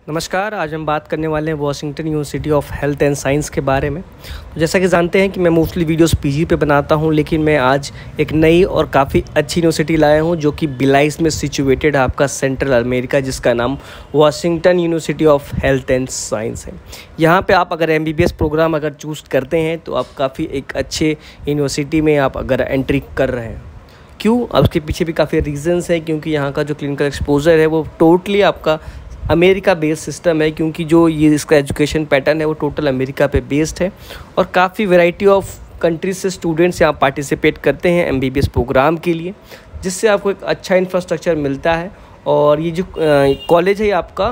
नमस्कार। आज हम बात करने वाले हैं Washington University of Health and Science के बारे में। तो जैसा कि जानते हैं कि मैं मोस्टली वीडियोस पीजी पे बनाता हूं, लेकिन मैं आज एक नई और काफ़ी अच्छी यूनिवर्सिटी लाया हूं जो कि बिलाइस में सिचुएटेड है, आपका सेंट्रल अमेरिका, जिसका नाम Washington University of Health and Science है। यहाँ पर आप अगर MBBS प्रोग्राम अगर चूज़ करते हैं तो आप काफ़ी एक अच्छे यूनिवर्सिटी में आप अगर एंट्री कर रहे हैं। क्यों? अब उसके पीछे भी काफ़ी रीजंस है, क्योंकि यहाँ का जो क्लिनिकल एक्सपोजर है वो टोटली आपका अमेरिका बेस्ड सिस्टम है, क्योंकि जो ये इसका एजुकेशन पैटर्न है वो टोटल अमेरिका पे बेस्ड है और काफ़ी वैरायटी ऑफ कंट्रीज से स्टूडेंट्स यहाँ पार्टिसिपेट करते हैं MBBS प्रोग्राम के लिए, जिससे आपको एक अच्छा इंफ्रास्ट्रक्चर मिलता है। और ये जो कॉलेज है ये आपका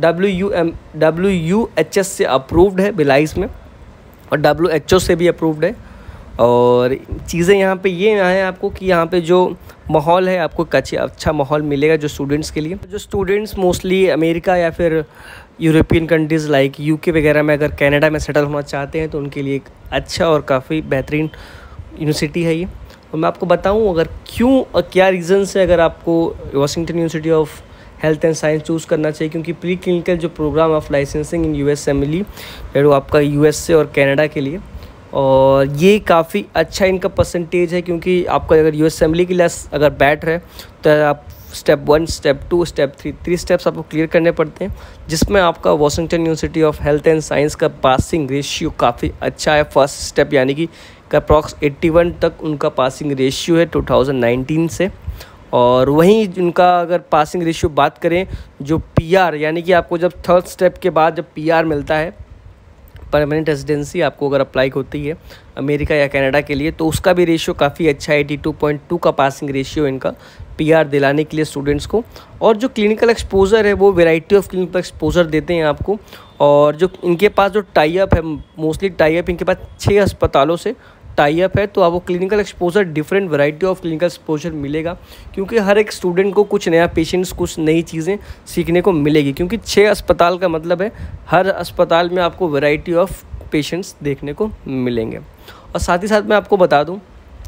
WUHS से अप्रूव्ड है बिलाइस में, और WHO से भी अप्रूव्ड है। और चीज़ें यहाँ पे ये हैं आपको कि यहाँ पे जो माहौल है आपको अच्छा माहौल मिलेगा जो स्टूडेंट्स के लिए। जो स्टूडेंट्स मोस्टली अमेरिका या फिर यूरोपियन कंट्रीज़ लाइक UK वगैरह में अगर कनाडा में सेटल होना चाहते हैं तो उनके लिए एक अच्छा और काफ़ी बेहतरीन यूनिवर्सिटी है ये। और मैं आपको बताऊँ अगर क्यों और क्या रीज़न्स है अगर आपको Washington University of Health and Science choose करना चाहिए। क्योंकि प्री क्लिनिकल जो program of licensing in US assembly है वो आपका US से और कनाडा के लिए, और ये काफ़ी अच्छा इनका परसेंटेज है। क्योंकि आपका अगर US असेंबली के लिए अगर बैठ रहे तो आप स्टेप 1, स्टेप 2, स्टेप 3 स्टेप्स आपको क्लियर करने पड़ते हैं, जिसमें आपका Washington University of Health and Science का पासिंग रेशियो काफ़ी अच्छा है। फर्स्ट स्टेप यानी कि अप्रॉक्स 81 तक उनका पासिंग रेशियो है 2019 से। और वहीं उनका अगर पासिंग रेशियो बात करें जो PR यानी कि आपको जब थर्ड स्टेप के बाद जब PR मिलता है, परमानेंट रेजिडेंसी आपको अगर अप्लाई होती है अमेरिका या कनाडा के लिए, तो उसका भी रेशियो काफ़ी अच्छा है। 82.2 का पासिंग रेशियो इनका PR दिलाने के लिए स्टूडेंट्स को। और जो क्लिनिकल एक्सपोजर है वो वैरायटी ऑफ क्लिनिकल एक्सपोजर देते हैं आपको। और जो इनके पास जो टाई अप है, मोस्टली टाई अप इनके पास 6 अस्पतालों से टाई अप है, तो आपको clinical exposure different variety of clinical exposure मिलेगा। क्योंकि हर एक स्टूडेंट को कुछ नया पेशेंट्स, कुछ नई चीज़ें सीखने को मिलेगी। क्योंकि 6 अस्पताल का मतलब है हर अस्पताल में आपको वैरायटी ऑफ पेशेंट्स देखने को मिलेंगे। और साथ ही साथ मैं आपको बता दूं,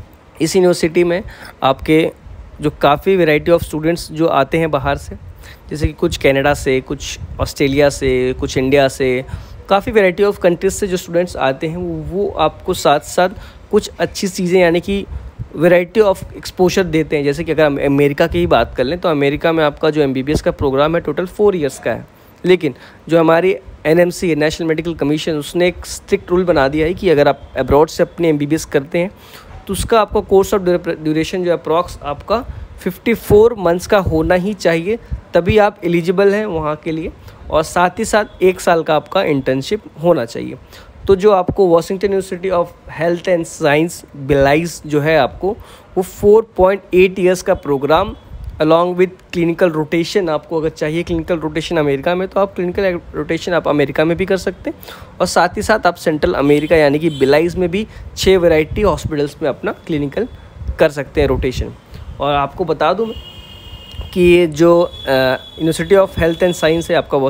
इस यूनिवर्सिटी में आपके जो काफ़ी वैरायटी ऑफ स्टूडेंट्स जो आते हैं बाहर से, जैसे कि कुछ कनाडा से, कुछ ऑस्ट्रेलिया से, कुछ इंडिया से, काफ़ी वैरायटी ऑफ कंट्रीज से जो स्टूडेंट्स आते हैं वो आपको साथ साथ कुछ अच्छी चीज़ें यानी कि वैरायटी ऑफ एक्सपोजर देते हैं। जैसे कि अगर हम अमेरिका की ही बात कर लें तो अमेरिका में आपका जो MBBS का प्रोग्राम है टोटल 4 इयर्स का है, लेकिन जो हमारी NMC नेशनल मेडिकल कमीशन, उसने एक स्ट्रिक्ट रूल बना दिया है कि अगर आप अब्रॉड से अपने MBBS करते हैं तो उसका आपका कोर्स ऑफ ड्यूरेशन जो अप्रॉक्स आपका 54 मंथ्स का होना ही चाहिए, तभी आप एलिजिबल हैं वहाँ के लिए। और साथ ही साथ 1 साल का आपका इंटर्नशिप होना चाहिए। तो जो आपको Washington University of Health and Science बिलाइस जो है आपको वो 4.8 ईयर्स का program along with clinical rotation, आपको अगर चाहिए क्लिनिकल रोटेशन अमेरिका में तो आप क्लिनिकल रोटेशन आप अमेरिका में भी कर सकते हैं। और साथ ही साथ आप सेंट्रल अमेरिका यानी कि बिलाइस में भी 6 वैरायटी हॉस्पिटल्स में अपना क्लिनिकल कर सकते हैं रोटेशन। और आपको बता दूँ कि ये जो University of Health and Science है आपका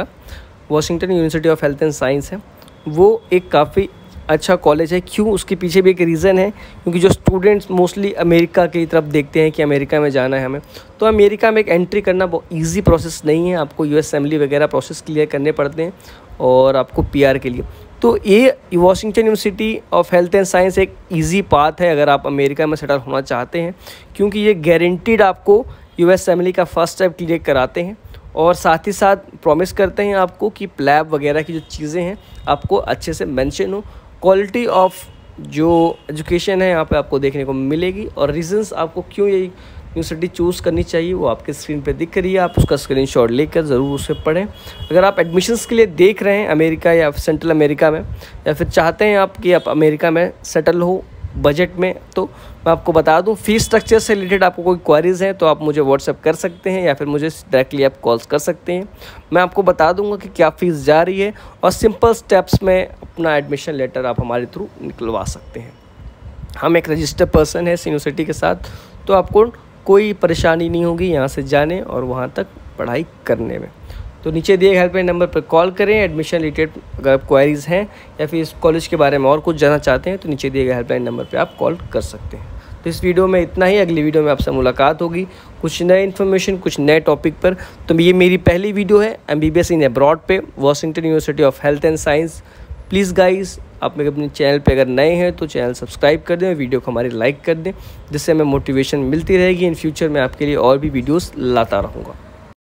Washington University of Health and Science है, वो एक काफ़ी अच्छा कॉलेज है। क्यों? उसके पीछे भी एक रीज़न है, क्योंकि जो स्टूडेंट्स मोस्टली अमेरिका की तरफ देखते हैं कि अमेरिका में जाना है हमें, तो अमेरिका में एक एंट्री करना बहुत ईजी प्रोसेस नहीं है। आपको US असेंबली वगैरह प्रोसेस क्लियर करने पड़ते हैं और आपको PR के लिए। तो ये Washington University of Health and Science एक ईजी पाथ है अगर आप अमेरिका में सेटल होना चाहते हैं, क्योंकि ये गारंटीड आपको US असेंबली का फर्स्ट स्टेप क्लियर कराते हैं। और साथ ही साथ प्रॉमिस करते हैं आपको कि लैब वगैरह की जो चीज़ें हैं आपको अच्छे से मेंशन हो। क्वालिटी ऑफ जो एजुकेशन है यहाँ पे आपको देखने को मिलेगी। और रीजंस आपको क्यों ये यूनिवर्सिटी चूज़ करनी चाहिए वो आपके स्क्रीन पे दिख रही है, आप उसका स्क्रीनशॉट लेकर ज़रूर उसे पढ़ें। अगर आप एडमिशन्स के लिए देख रहे हैं अमेरिका या सेंट्रल अमेरिका में, या फिर चाहते हैं आप कि आप अमेरिका में सेटल हो बजट में, तो मैं आपको बता दूं फ़ीस स्ट्रक्चर से रिलेटेड आपको कोई क्वारीज़ हैं तो आप मुझे व्हाट्सएप कर सकते हैं या फिर मुझे डायरेक्टली आप कॉल्स कर सकते हैं। मैं आपको बता दूंगा कि क्या फ़ीस जा रही है और सिंपल स्टेप्स में अपना एडमिशन लेटर आप हमारे थ्रू निकलवा सकते हैं। हम एक रजिस्टर्ड पर्सन है इस यूनिवर्सिटी के साथ, तो आपको कोई परेशानी नहीं होगी यहाँ से जाने और वहाँ तक पढ़ाई करने में। तो नीचे दिए हेल्पलाइन नंबर पर कॉल करें। एडमिशन रिलेटेड अगर क्वारीज़ हैं या फिर इस कॉलेज के बारे में और कुछ जानना चाहते हैं तो नीचे दिए गए हेल्पलाइन नंबर पर आप कॉल कर सकते हैं। तो इस वीडियो में इतना ही। अगली वीडियो में आपसे मुलाकात होगी कुछ नए इन्फॉर्मेशन, कुछ नए टॉपिक पर। तो ये मेरी पहली वीडियो है MBBS इन अब्रॉड पे, Washington University of Health and Science. Please guys, आप मेरे अपने चैनल पे अगर नए हैं तो चैनल सब्सक्राइब कर दें, वीडियो को हमारी लाइक कर दें, जिससे हमें मोटिवेशन मिलती रहेगी। इन फ्यूचर में आपके लिए और भी वीडियोस लाता रहूँगा।